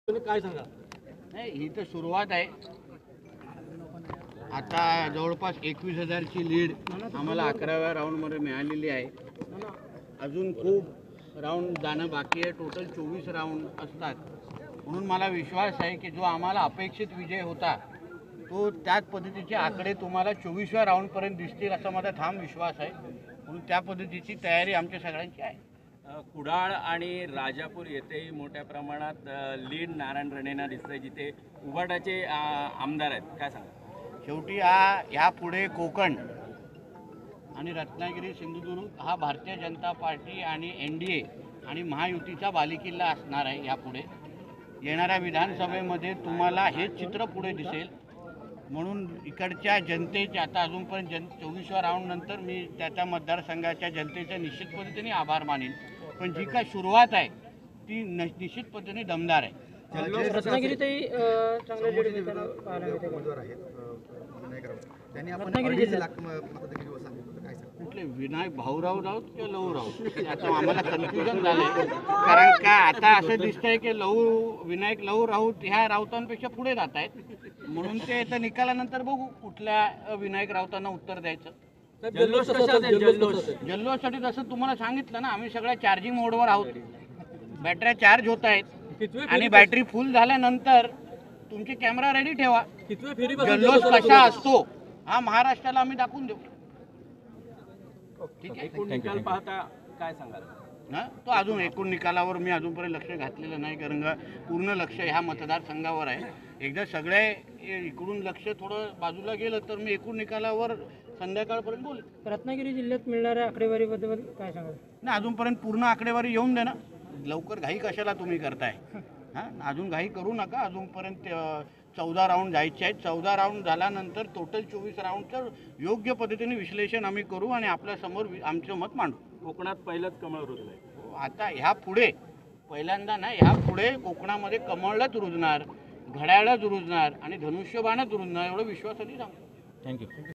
काय सांगा? नाही, ही तर सुरुवात आहे. आता जवळपास 21,000ची लीड आम्हाला 11व्या राऊंडमध्ये मिळालेली आहे. अजून खूप राऊंड जाणं बाकी आहे. टोटल 24 राऊंड असतात. म्हणून मला विश्वास आहे की जो आम्हाला अपेक्षित विजय होता तो त्याच पद्धतीचे आकडे तुम्हाला 24व्या राऊंडपर्यंत दिसतील असा माझा ठाम विश्वास आहे. म्हणून त्या पद्धतीची तयारी आमच्या सगळ्यांची आहे. कुडाळ आणि राजापूर येथेही मोठ्या प्रमाणात लीड नारायण राणेंना दिसतंय, जिथे उभाटाचे आमदार आहेत. काय सांगा? शेवटी ह्या पुढे कोकण आणि रत्नागिरी सिंधुदुर्ग हा भारतीय जनता पार्टी आणि NDA आणि महायुतीचा बालेकिल्ला असणार आहे. यापुढे येणाऱ्या विधानसभेमध्ये तुम्हाला हेच चित्र पुढे दिसेल. म्हणून इकडच्या जनतेचे आता अजूनपर्यंत 24व्या राऊंडनंतर मी त्या मतदारसंघाच्या जनतेचे निश्चित पद्धतीने आभार मानेन. पण जी काय सुरुवात आहे ती निश्चित पद्धतीने दमदार आहे. रत्नागिरीतही चांगले लीड देताना पाहायला मिळते. कुठले विनायक भाऊराव राऊत किंवा लहू राऊत आता आम्हाला कन्फ्युजन झालंय. कारण का आता असं दिसतंय की विनायक लहू राऊत ह्या राऊतांपेक्षा पुढे जात आहेत. म्हणून ते आता निकालानंतर बघू कुठल्या विनायक राऊतांना उत्तर द्यायचं. जल्लोषसाठी जसं तुम्हाला सांगितलं ना, आम्ही सगळ्या चार्जिंग मोडवर आहोत. बॅटऱ्या चार्ज होत आहेत आणि बॅटरी फुल झाल्यानंतर तुमचे कॅमेरा रेडी ठेवा. जल्लोष कसा असतो हा महाराष्ट्राला आम्ही दाखवून देऊ. ठीक आहे. एकूण निकाल पाहता काय सांगाल? ना तो अजून एकूण निकालावर मी अजूनपर्यंत लक्ष घातलेलं नाही, कारण पूर्ण लक्ष ह्या मतदारसंघावर आहे. एकदा सगळे इकडून लक्ष थोडं बाजूला गेलं तर मी एकूण निकालावर संध्याकाळपर्यंत बोलेन. रत्नागिरी जिल्ह्यात मिळणाऱ्या आकडेवारीबद्दल काय सांगाल? ना अजूनपर्यंत पूर्ण आकडेवारी येऊन दे ना. लवकर घाई कशाला तुम्ही करताय? हां, अजून घाई करू नका. अजूनपर्यंत 14 राऊंड जायचे आहेत. 14 राऊंड झाल्यानंतर टोटल 24 राऊंडचं योग्य पद्धतीने विश्लेषण आम्ही करू आणि आपल्यासमोर आमचं मत मांडू. कोकणात पहिलंच कमळ रुजलंय. आता ह्या पुढे पहिल्यांदा ना, ह्या पुढे कोकणामध्ये कमळच रुजणार, घड्याळच रुजणार आणि धनुष्यबाणच रुजणार एवढं विश्वासाने सांगतो. थँक्यू.